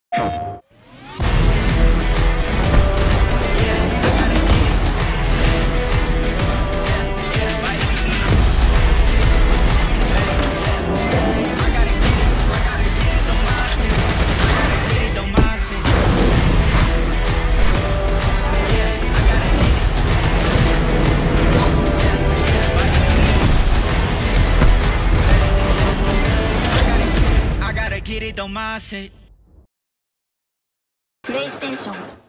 Get it, don't mind it. プレイステーション